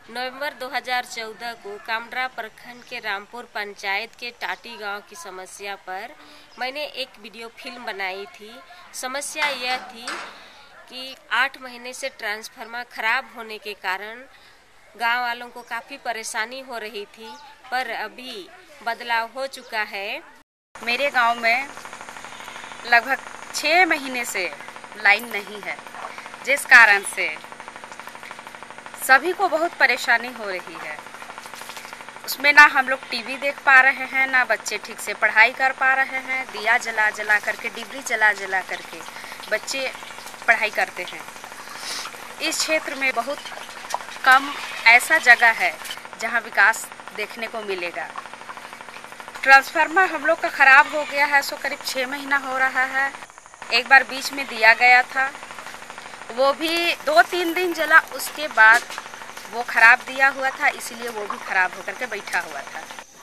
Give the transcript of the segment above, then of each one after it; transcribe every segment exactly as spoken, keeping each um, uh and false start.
नवंबर दो हज़ार चौदह को कामरा प्रखंड के रामपुर पंचायत के टाटी गांव की समस्या पर मैंने एक वीडियो फिल्म बनाई थी। समस्या यह थी कि आठ महीने से ट्रांसफार्मर खराब होने के कारण गांव वालों को काफ़ी परेशानी हो रही थी, पर अभी बदलाव हो चुका है। मेरे गांव में लगभग छः महीने से लाइन नहीं है, जिस कारण से सभी को बहुत परेशानी हो रही है। उसमें ना हम लोग टीवी देख पा रहे हैं, ना बच्चे ठीक से पढ़ाई कर पा रहे हैं। दिया जला जला करके, डिबरी जला जला करके बच्चे पढ़ाई करते हैं। इस क्षेत्र में बहुत कम ऐसा जगह है जहां विकास देखने को मिलेगा। ट्रांसफार्मर हम लोग का ख़राब हो गया है, सो करीब छः महीना हो रहा है। एक बार बीच में दिया गया था, वो भी दो तीन दिन जला, उसके बाद वो ख़राब दिया हुआ था, इसीलिए वो भी ख़राब होकर के बैठा हुआ था।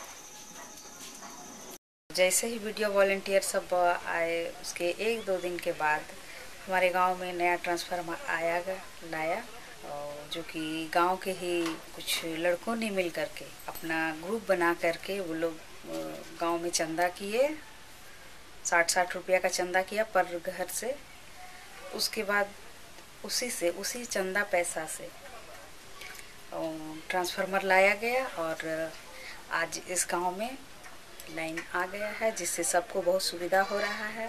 जैसे ही वीडियो वॉलंटियर सब आए, उसके एक दो दिन के बाद हमारे गांव में नया ट्रांसफार्मर आया लाया, और जो कि गांव के ही कुछ लड़कों ने मिल करके अपना ग्रुप बना करके वो लोग गांव में चंदा किए। साठ साठ रुपया का चंदा किया पर घर से। उसके बाद उसी से उसी चंदा पैसा से ट्रांसफार्मर लाया गया और आज इस गांव में लाइन आ गया है, जिससे सबको बहुत सुविधा हो रहा है।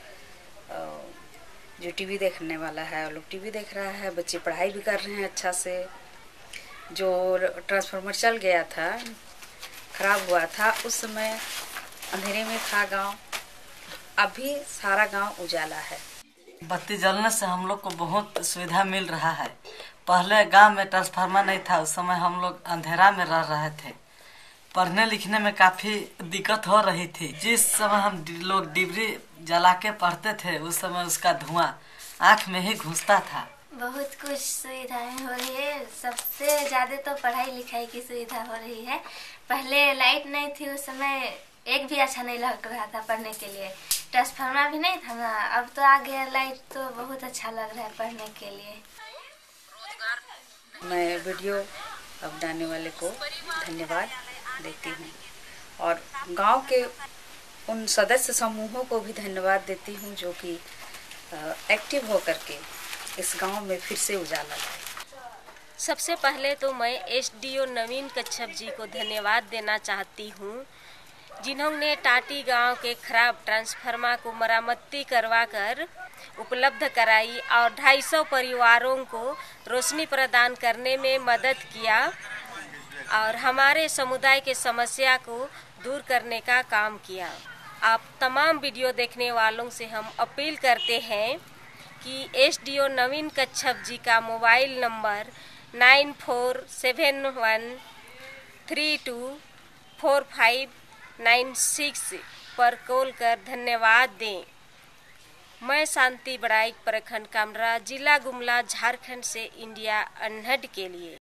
जो टीवी देखने वाला है वो लोग टीवी देख रहा है, बच्चे पढ़ाई भी कर रहे हैं अच्छा से। जो ट्रांसफार्मर चल गया था, खराब हुआ था, उस समय अंधेरे में था गांव, अभी सारा गांव उजाला है। बत्ती जलने से हम लोग को बहुत सुविधा मिल रहा है। पहले गांव में ट्रांसफार्मर नहीं था, उस समय हम लोग अंधेरा में रह रहे थे। पढ़ने लिखने में काफी दिक्कत हो रही थी। जिस समय हम लोग डिबरी जला के पढ़ते थे, उस समय उसका धुआं आँख में ही घुसता था। बहुत कुछ सुविधाएं हो रही है। सबसे ज़्यादा तो पढ़ाई लिखाई की सुविधा हो रही है। पहले लाइट नहीं थी, उस समय एक भी अच्छा नहीं लग रहा था पढ़ने के लिए। ट्रांसफार्मर भी नहीं था ना, अब तो आ गया लाइट, तो बहुत अच्छा लग रहा है पढ़ने के लिए। मैं वीडियो बनाने वाले को धन्यवाद देती हूँ और गांव के उन सदस्य समूहों को भी धन्यवाद देती हूँ जो कि एक्टिव होकर के इस गांव में फिर से उजाला लाए। सबसे पहले तो मैं एसडीओ नवीन कच्छप जी को धन्यवाद देना चाहती हूँ, जिन्होंने टाटी गांव के खराब ट्रांसफार्मर को मरम्मती करवाकर उपलब्ध कराई और ढाई सौ परिवारों को रोशनी प्रदान करने में मदद किया और हमारे समुदाय के समस्या को दूर करने का काम किया। आप तमाम वीडियो देखने वालों से हम अपील करते हैं कि एसडीओ नवीन कच्छप जी का mobile number nine four seven one three two four five nine six पर कॉल कर धन्यवाद दें। मैं शांति बड़ाई प्रखंड कामरा, जिला गुमला, झारखंड से इंडिया अनहद के लिए।